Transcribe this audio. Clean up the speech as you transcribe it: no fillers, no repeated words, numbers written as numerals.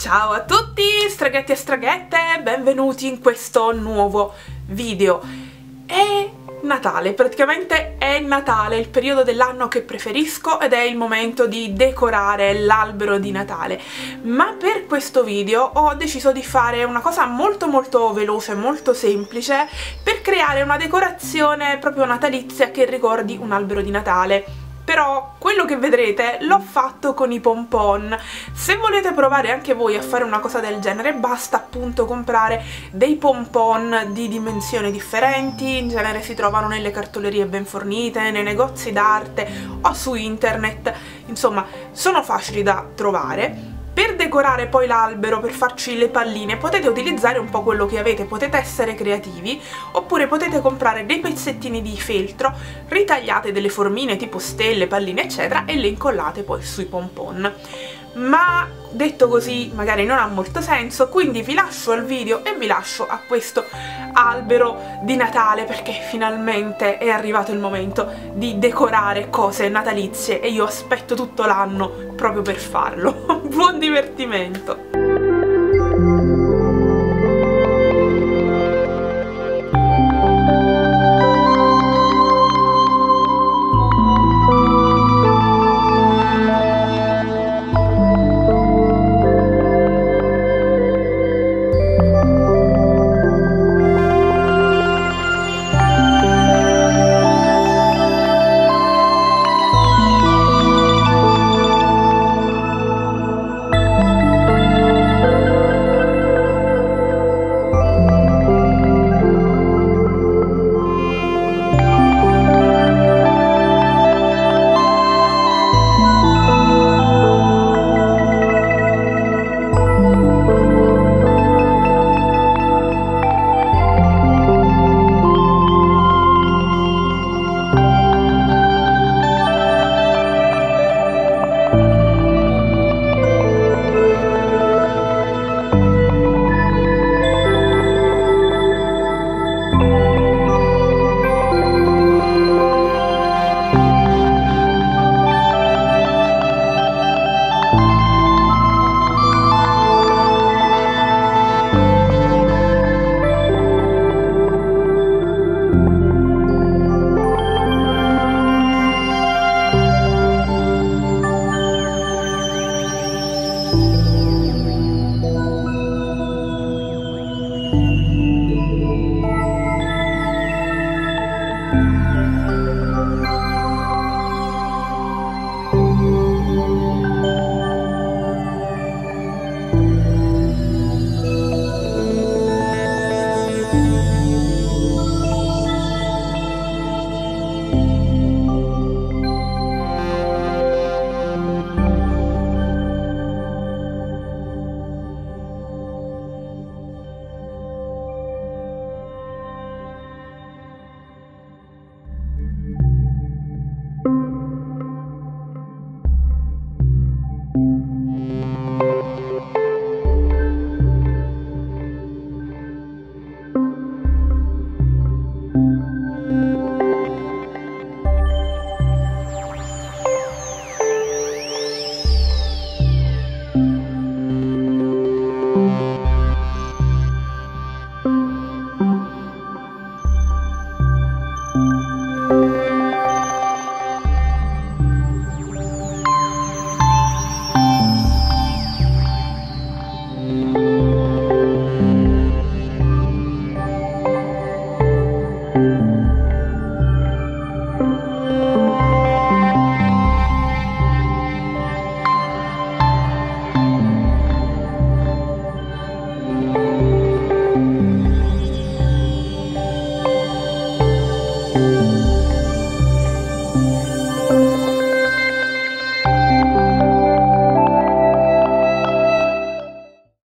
Ciao a tutti, straghetti e straghette, benvenuti in questo nuovo video. È Natale, praticamente è Natale, il periodo dell'anno che preferisco ed è il momento di decorare l'albero di Natale. Ma per questo video ho deciso di fare una cosa molto veloce, molto semplice, per creare una decorazione proprio natalizia che ricordi un albero di Natale. Però quello che vedrete l'ho fatto con i pompon. Se volete provare anche voi a fare una cosa del genere, basta appunto comprare dei pompon di dimensioni differenti. In genere si trovano nelle cartolerie ben fornite, nei negozi d'arte o su internet. Insomma, sono facili da trovare. Per decorare poi l'albero, per farci le palline, potete utilizzare un po' quello che avete, potete essere creativi, oppure potete comprare dei pezzettini di feltro, ritagliate delle formine tipo stelle, palline eccetera e le incollate poi sui pompon. Ma detto così magari non ha molto senso, quindi vi lascio al video e vi lascio a questo albero di Natale, perché finalmente è arrivato il momento di decorare cose natalizie e io aspetto tutto l'anno proprio per farlo. Buon divertimento!